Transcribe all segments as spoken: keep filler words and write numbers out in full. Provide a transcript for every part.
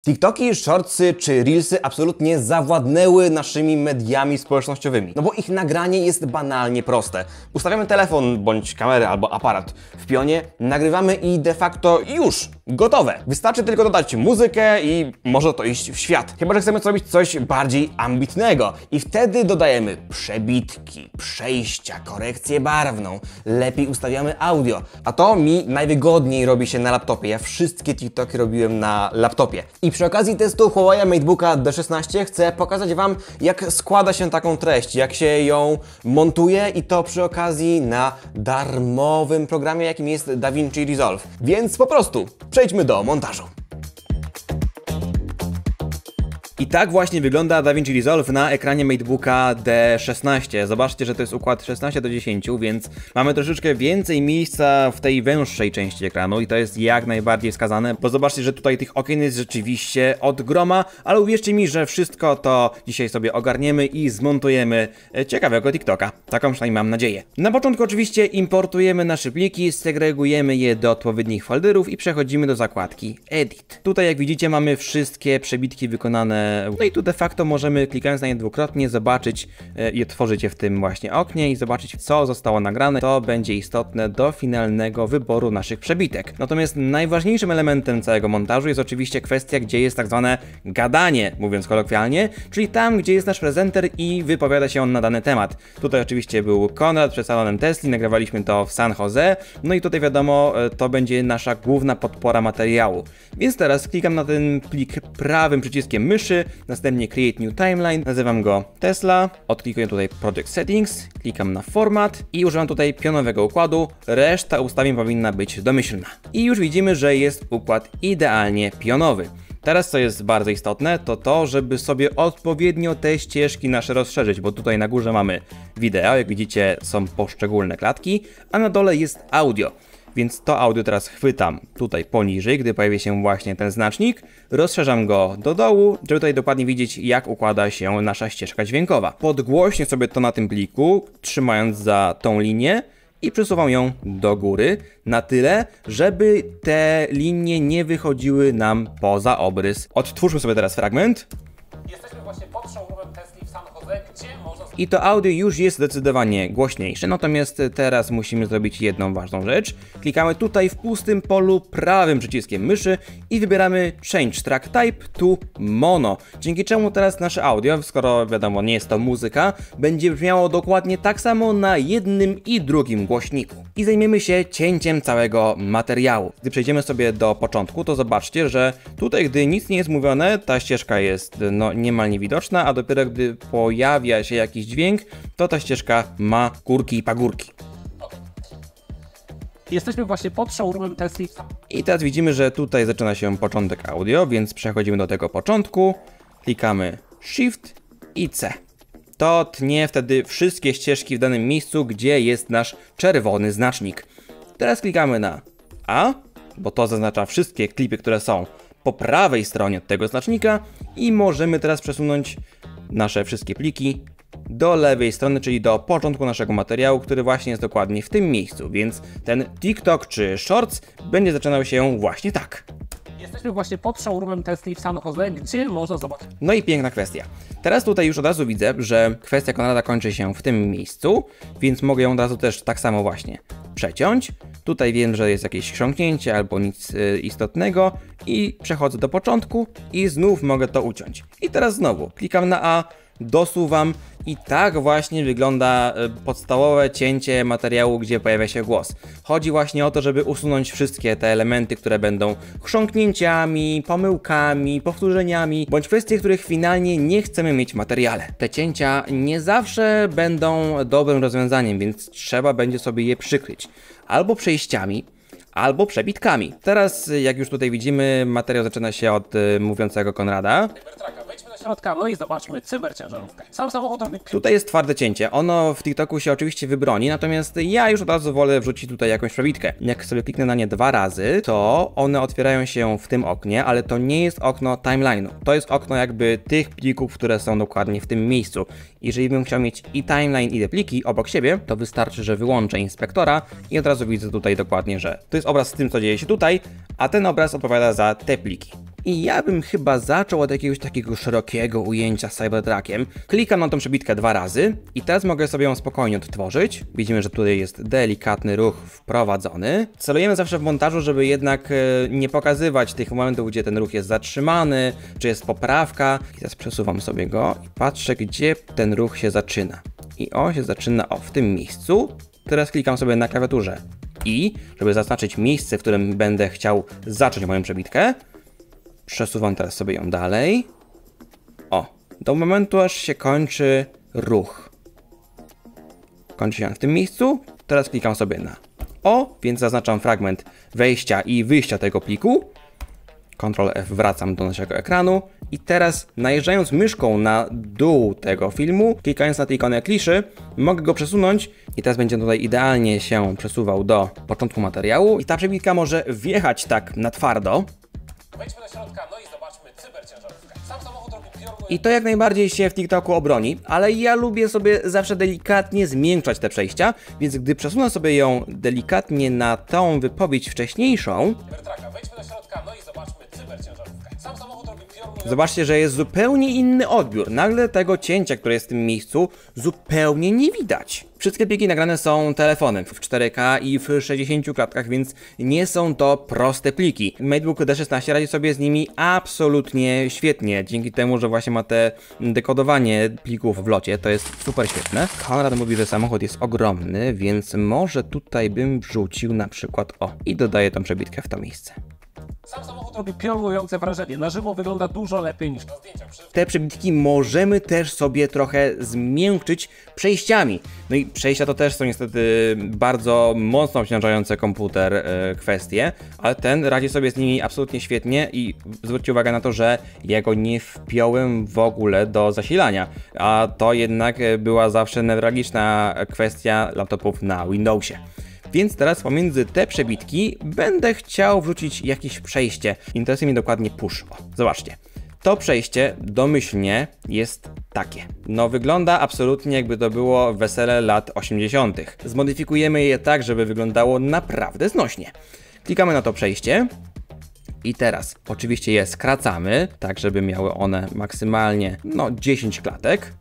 TikToki, Shortsy czy Reelsy absolutnie zawładnęły naszymi mediami społecznościowymi. No bo ich nagranie jest banalnie proste. Ustawiamy telefon bądź kamerę albo aparat w pionie, nagrywamy i de facto już gotowe. Wystarczy tylko dodać muzykę i może to iść w świat. Chyba że chcemy zrobić coś bardziej ambitnego i wtedy dodajemy przebitki, przejścia, korekcję barwną. Lepiej ustawiamy audio. A to mi najwygodniej robi się na laptopie. Ja wszystkie TikToki robiłem na laptopie. I przy okazji testu Huawei MateBooka D szesnaście chcę pokazać Wam, jak składa się taką treść, jak się ją montuje i to przy okazji na darmowym programie, jakim jest DaVinci Resolve. Więc po prostu przejdźmy do montażu. I tak właśnie wygląda DaVinci Resolve na ekranie MateBooka D szesnaście. Zobaczcie, że to jest układ szesnaście do dziesięciu, więc mamy troszeczkę więcej miejsca w tej węższej części ekranu i to jest jak najbardziej wskazane, bo zobaczcie, że tutaj tych okien jest rzeczywiście od groma, ale uwierzcie mi, że wszystko to dzisiaj sobie ogarniemy i zmontujemy ciekawego TikToka. Taką przynajmniej mam nadzieję. Na początku oczywiście importujemy nasze pliki, segregujemy je do odpowiednich folderów i przechodzimy do zakładki Edit. Tutaj jak widzicie mamy wszystkie przebitki wykonane. No i tu de facto możemy, klikając na nie dwukrotnie, zobaczyć e, i otworzyć je w tym właśnie oknie i zobaczyć, co zostało nagrane. To będzie istotne do finalnego wyboru naszych przebitek. Natomiast najważniejszym elementem całego montażu jest oczywiście kwestia, gdzie jest tak zwane gadanie, mówiąc kolokwialnie, czyli tam, gdzie jest nasz prezenter i wypowiada się on na dany temat. Tutaj oczywiście był Konrad przed salonem Tesli, nagrywaliśmy to w San Jose, no i tutaj wiadomo, to będzie nasza główna podpora materiału. Więc teraz klikam na ten plik prawym przyciskiem myszy, następnie Create New Timeline, nazywam go Tesla, odklikuję tutaj Project Settings, klikam na Format i używam tutaj pionowego układu, reszta ustawień powinna być domyślna. I już widzimy, że jest układ idealnie pionowy. Teraz co jest bardzo istotne, to to, żeby sobie odpowiednio te ścieżki nasze rozszerzyć, bo tutaj na górze mamy wideo, jak widzicie są poszczególne klatki, a na dole jest audio. Więc to audio teraz chwytam tutaj poniżej, gdy pojawi się właśnie ten znacznik, rozszerzam go do dołu, żeby tutaj dokładnie widzieć, jak układa się nasza ścieżka dźwiękowa. Podgłośnię sobie to na tym pliku, trzymając za tą linię i przesuwam ją do góry na tyle, żeby te linie nie wychodziły nam poza obrys. Odtwórzmy sobie teraz fragment. Jesteśmy właśnie pod showroomem Tesli w San Jose, gdzie można... I to audio już jest zdecydowanie głośniejsze, natomiast teraz musimy zrobić jedną ważną rzecz. Klikamy tutaj w pustym polu prawym przyciskiem myszy i wybieramy Change Track Type to Mono. Dzięki czemu teraz nasze audio, skoro wiadomo nie jest to muzyka, będzie brzmiało dokładnie tak samo na jednym i drugim głośniku. I zajmiemy się cięciem całego materiału. Gdy przejdziemy sobie do początku, to zobaczcie, że tutaj gdy nic nie jest mówione, ta ścieżka jest no niemal niewidoczna, a dopiero gdy pojawia się jakiś dźwięk, to ta ścieżka ma górki i pagórki. Jesteśmy właśnie pod showroomem Tesli. I teraz widzimy, że tutaj zaczyna się początek audio, więc przechodzimy do tego początku, klikamy Shift i C. To tnie wtedy wszystkie ścieżki w danym miejscu, gdzie jest nasz czerwony znacznik. Teraz klikamy na A, bo to zaznacza wszystkie klipy, które są po prawej stronie od tego znacznika i możemy teraz przesunąć nasze wszystkie pliki do lewej strony, czyli do początku naszego materiału, który właśnie jest dokładnie w tym miejscu, więc ten TikTok czy Shorts będzie zaczynał się właśnie tak. Jesteśmy właśnie pod showroomem Tesli w San Jose, gdzie można zobaczyć. No i piękna kwestia. Teraz tutaj już od razu widzę, że kwestia Konrada kończy się w tym miejscu, więc mogę ją od razu też tak samo właśnie przeciąć. Tutaj wiem, że jest jakieś chrząknięcie albo nic y, istotnego i przechodzę do początku i znów mogę to uciąć. I teraz znowu klikam na A, dosuwam i tak właśnie wygląda podstawowe cięcie materiału, gdzie pojawia się głos. Chodzi właśnie o to, żeby usunąć wszystkie te elementy, które będą chrząknięciami, pomyłkami, powtórzeniami, bądź kwestie, których finalnie nie chcemy mieć w materiale. Te cięcia nie zawsze będą dobrym rozwiązaniem, więc trzeba będzie sobie je przykryć. Albo przejściami, albo przebitkami. Teraz, jak już tutaj widzimy, materiał zaczyna się od y, mówiącego Konrada. Wejdźmy do środka, no i zobaczmy cyberciężarówkę. Sam samochód... Tutaj jest twarde cięcie. Ono w TikToku się oczywiście wybroni, natomiast ja już od razu wolę wrzucić tutaj jakąś przebitkę. Jak sobie kliknę na nie dwa razy, to one otwierają się w tym oknie, ale to nie jest okno timeline'u. To jest okno jakby tych plików, które są dokładnie w tym miejscu. Jeżeli bym chciał mieć i timeline, i te pliki obok siebie, to wystarczy, że wyłączę inspektora i od razu widzę tutaj dokładnie, że to jest obraz z tym, co dzieje się tutaj, a ten obraz odpowiada za te pliki. I ja bym chyba zaczął od jakiegoś takiego szerokiego ujęcia z Cybertruckiem. Klikam na tą przebitkę dwa razy i teraz mogę sobie ją spokojnie odtworzyć. Widzimy, że tutaj jest delikatny ruch wprowadzony. Celujemy zawsze w montażu, żeby jednak nie pokazywać tych momentów, gdzie ten ruch jest zatrzymany, czy jest poprawka. I teraz przesuwam sobie go i patrzę, gdzie ten ruch się zaczyna. I on się zaczyna o, w tym miejscu. Teraz klikam sobie na klawiaturze I, żeby zaznaczyć miejsce, w którym będę chciał zacząć moją przebitkę. Przesuwam teraz sobie ją dalej. O, do momentu, aż się kończy ruch. Kończy się w tym miejscu. Teraz klikam sobie na O, więc zaznaczam fragment wejścia i wyjścia tego pliku. kontrol F, wracam do naszego ekranu. I teraz najeżdżając myszką na dół tego filmu, klikając na tę ikonę kliszy, mogę go przesunąć i teraz będzie tutaj idealnie się przesuwał do początku materiału. I ta przebitka może wjechać tak na twardo. Wejdźmy do środka, no i zobaczmy cyberciężarówkę. Sam samochód robi piorun. I to jak najbardziej się w TikToku obroni, ale ja lubię sobie zawsze delikatnie zmiękczać te przejścia, więc gdy przesunę sobie ją delikatnie na tą wypowiedź wcześniejszą, Cybertrucka, wejdźmy do środka, no i zobaczmy cyberciężarówkę. Sam samochód robi piorun. zobaczcie, że jest zupełnie inny odbiór. Nagle tego cięcia, które jest w tym miejscu, zupełnie nie widać. Wszystkie pliki nagrane są telefonem w cztery K i w sześćdziesięciu klatkach, więc nie są to proste pliki. MateBook D szesnaście radzi sobie z nimi absolutnie świetnie, dzięki temu, że właśnie ma te dekodowanie plików w locie, to jest super świetne. Konrad mówi, że samochód jest ogromny, więc może tutaj bym wrzucił na przykład o i dodaję tą przebitkę w to miejsce. Sam samochód robi Robi piorunujące wrażenie. Na żywo wygląda dużo lepiej niż na zdjęciach przy... Te przebitki możemy też sobie trochę zmiękczyć przejściami. No i przejścia to też są niestety bardzo mocno obciążające komputer e, kwestie, ale ten radzi sobie z nimi absolutnie świetnie i zwróćcie uwagę na to, że ja go nie wpiąłem w ogóle do zasilania, a to jednak była zawsze newralgiczna kwestia laptopów na Windowsie. Więc teraz pomiędzy te przebitki będę chciał wrzucić jakieś przejście. Interesuje mnie dokładnie push. O, zobaczcie. To przejście domyślnie jest takie. No wygląda absolutnie jakby to było wesele lat osiemdziesiątych. Zmodyfikujemy je tak, żeby wyglądało naprawdę znośnie. Klikamy na to przejście. I teraz oczywiście je skracamy, tak żeby miały one maksymalnie no dziesięć klatek.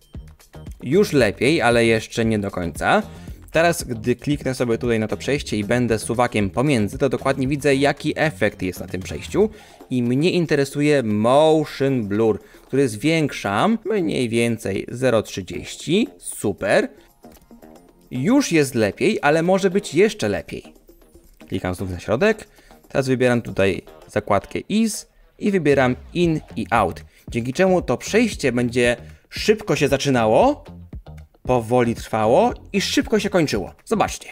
Już lepiej, ale jeszcze nie do końca. Teraz, gdy kliknę sobie tutaj na to przejście i będę suwakiem pomiędzy, to dokładnie widzę, jaki efekt jest na tym przejściu. I mnie interesuje Motion Blur, który zwiększam mniej więcej zero przecinek trzydzieści. Super. Już jest lepiej, ale może być jeszcze lepiej. Klikam znów na środek. Teraz wybieram tutaj zakładkę Ease i wybieram In i Out. Dzięki czemu to przejście będzie szybko się zaczynało, powoli trwało i szybko się kończyło. Zobaczcie.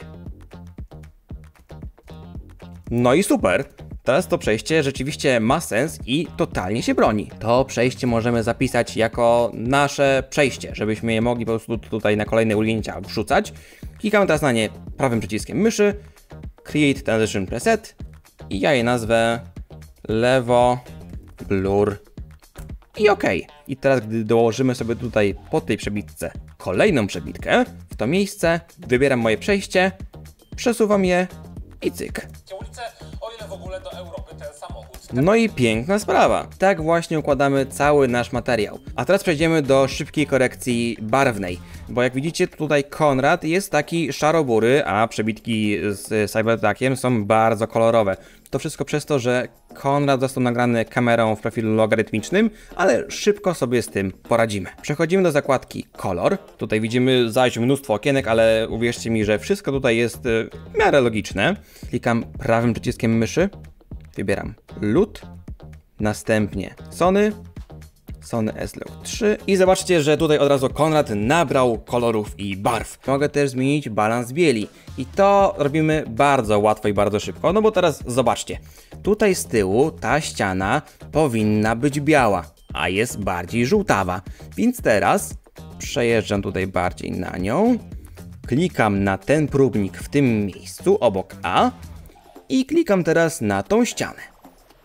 No i super. Teraz to przejście rzeczywiście ma sens i totalnie się broni. To przejście możemy zapisać jako nasze przejście, żebyśmy je mogli po prostu tutaj na kolejne ujęcia wrzucać. Klikamy teraz na nie prawym przyciskiem myszy, Create Transition Preset i ja je nazwę Lewo Blur i OK. I teraz, gdy dołożymy sobie tutaj po tej przebitce kolejną przebitkę, w to miejsce wybieram moje przejście, przesuwam je i cyk. ulicę, o ile w ogóle do Europy ten samochód. No i piękna sprawa. Tak właśnie układamy cały nasz materiał. A teraz przejdziemy do szybkiej korekcji barwnej, bo jak widzicie tutaj Konrad jest taki szarobury, a przebitki z Cybertruckiem są bardzo kolorowe. To wszystko przez to, że Konrad został nagrany kamerą w profilu logarytmicznym, ale szybko sobie z tym poradzimy. Przechodzimy do zakładki Kolor. Tutaj widzimy zaś mnóstwo okienek, ale uwierzcie mi, że wszystko tutaj jest w miarę logiczne. Klikam prawym przyciskiem myszy, wybieram lód, następnie Sony, Sony S-Log trzy i zobaczcie, że tutaj od razu Konrad nabrał kolorów i barw. Mogę też zmienić balans bieli i to robimy bardzo łatwo i bardzo szybko, no bo teraz zobaczcie, tutaj z tyłu ta ściana powinna być biała, a jest bardziej żółtawa, więc teraz przejeżdżam tutaj bardziej na nią, klikam na ten próbnik w tym miejscu obok A i klikam teraz na tą ścianę.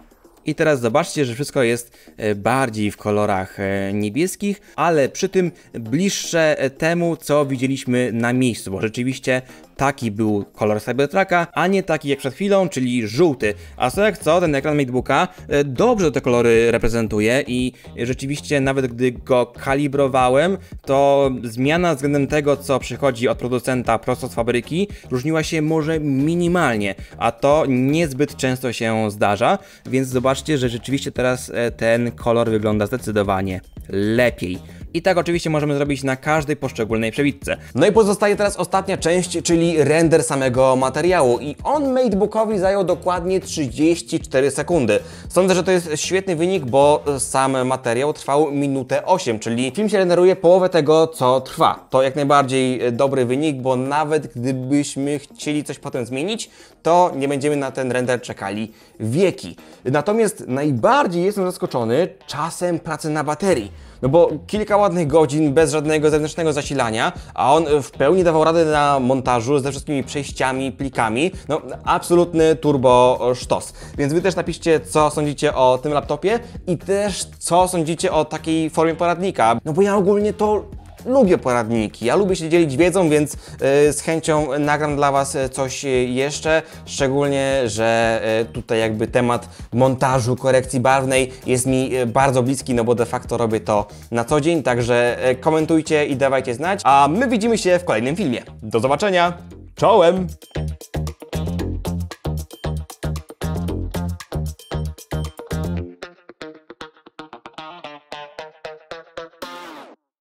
I teraz zobaczcie, że wszystko jest bardziej w kolorach niebieskich, ale przy tym bliższe temu, co widzieliśmy na miejscu, bo rzeczywiście taki był kolor Cybertrucka, a nie taki jak przed chwilą, czyli żółty. A co jak co, ten ekran MateBooka dobrze te kolory reprezentuje i rzeczywiście nawet gdy go kalibrowałem, to zmiana względem tego, co przychodzi od producenta prosto z fabryki, różniła się może minimalnie, a to niezbyt często się zdarza, więc zobaczcie, że rzeczywiście teraz ten kolor wygląda zdecydowanie lepiej. I tak oczywiście możemy zrobić na każdej poszczególnej przebitce. No i pozostaje teraz ostatnia część, czyli render samego materiału. I on MateBookowi zajął dokładnie trzydzieści cztery sekundy. Sądzę, że to jest świetny wynik, bo sam materiał trwał minutę osiem, czyli film się renderuje połowę tego, co trwa. To jak najbardziej dobry wynik, bo nawet gdybyśmy chcieli coś potem zmienić, to nie będziemy na ten render czekali wieki. Natomiast najbardziej jestem zaskoczony czasem pracy na baterii. No bo kilka ładnych godzin bez żadnego zewnętrznego zasilania, a on w pełni dawał radę na montażu ze wszystkimi przejściami, plikami. No absolutny turbo sztos. Więc wy też napiszcie, co sądzicie o tym laptopie i też co sądzicie o takiej formie poradnika. No bo ja ogólnie to lubię poradniki, ja lubię się dzielić wiedzą, więc yy, z chęcią nagram dla Was coś jeszcze, szczególnie, że yy, tutaj jakby temat montażu, korekcji barwnej jest mi yy, bardzo bliski, no bo de facto robię to na co dzień, także yy, komentujcie i dawajcie znać, a my widzimy się w kolejnym filmie. Do zobaczenia, czołem!